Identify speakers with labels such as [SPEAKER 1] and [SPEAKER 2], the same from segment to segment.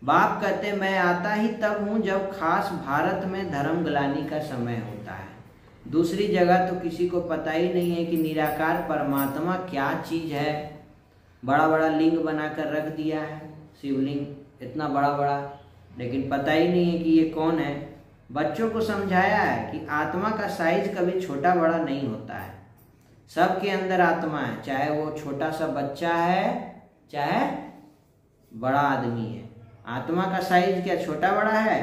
[SPEAKER 1] बाप कहते मैं आता ही तब हूँ जब खास भारत में धर्म ग्लानि का समय होता है। दूसरी जगह तो किसी को पता ही नहीं है कि निराकार परमात्मा क्या चीज है। बड़ा बड़ा लिंग बनाकर रख दिया है, शिवलिंग इतना बड़ा बड़ा, लेकिन पता ही नहीं है कि ये कौन है। बच्चों को समझाया है कि आत्मा का साइज कभी छोटा बड़ा नहीं होता है, सबके अंदर आत्मा है, चाहे वो छोटा सा बच्चा है चाहे बड़ा आदमी है। आत्मा का साइज क्या छोटा बड़ा है?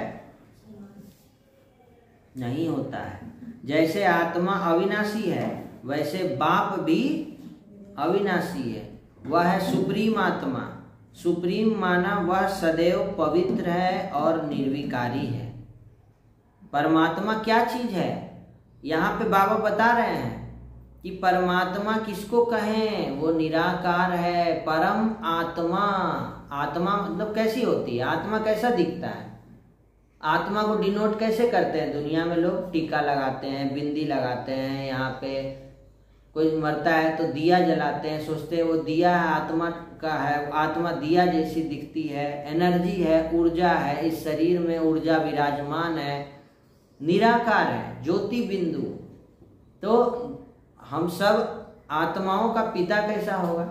[SPEAKER 1] नहीं होता है। जैसे आत्मा अविनाशी है वैसे बाप भी अविनाशी है। वह है सुप्रीम आत्मा। सुप्रीम माना वह सदैव पवित्र है और निर्विकारी है। परमात्मा क्या चीज है? यहाँ पे बाबा बता रहे हैं कि परमात्मा किसको कहें? वो निराकार है, परम आत्मा। आत्मा मतलब कैसी होती है? आत्मा कैसा दिखता है? आत्मा को डिनोट कैसे करते हैं? दुनिया में लोग टीका लगाते हैं, बिंदी लगाते हैं, यहाँ पे कोई मरता है तो दिया जलाते हैं, सोचते हैं वो दिया आत्मा का है। आत्मा दिया जैसी दिखती है, एनर्जी है, ऊर्जा है, इस शरीर में ऊर्जा विराजमान है, निराकार है, ज्योति बिंदु। तो हम सब आत्माओं का पिता कैसा होगा?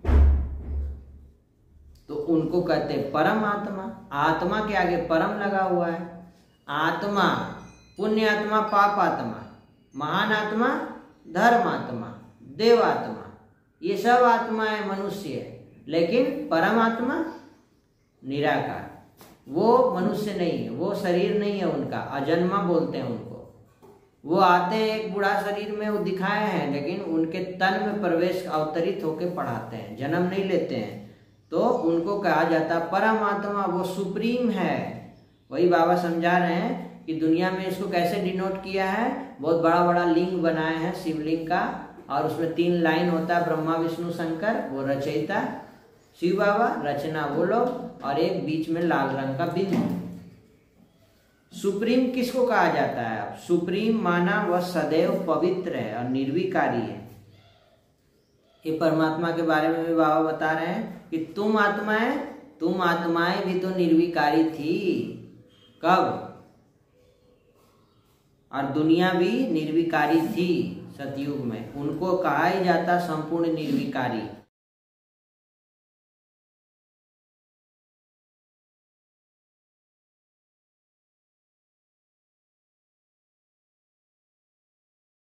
[SPEAKER 1] तो उनको कहते हैं परम आत्मा। आत्मा के आगे परम लगा हुआ है। आत्मा पुण्य आत्मा, पाप आत्मा, महान आत्मा, धर्म आत्मा, देव आत्मा, ये सब आत्माएं मनुष्य है। लेकिन परम आत्मा निराकार, वो मनुष्य नहीं है, वो शरीर नहीं है उनका, अजन्मा बोलते हैं उनको। वो आते हैं एक बूढ़ा शरीर में, वो दिखाए हैं, लेकिन उनके तन में प्रवेश अवतरित होकर पढ़ाते हैं, जन्म नहीं लेते हैं। तो उनको कहा जाता है परम आत्मा, वो सुप्रीम है। वही बाबा समझा रहे हैं कि दुनिया में इसको कैसे डिनोट किया है। बहुत बड़ा बड़ा लिंग बनाए हैं शिवलिंग का, और उसमें 3 लाइन होता है, ब्रह्मा विष्णु शंकर, वो रचयिता शिव बाबा, रचना वो लोग, और एक बीच में लाल रंग का बिंदु। सुप्रीम किसको कहा जाता है? अब सुप्रीम माना वह सदैव पवित्र है और निर्विकारी है। ये परमात्मा के बारे में भी बाबा बता रहे हैं कि तुम आत्माएं भी तो निर्विकारी थी। कब? और दुनिया भी निर्विकारी थी सतयुग में। उनको कहा ही जाता संपूर्ण निर्विकारी।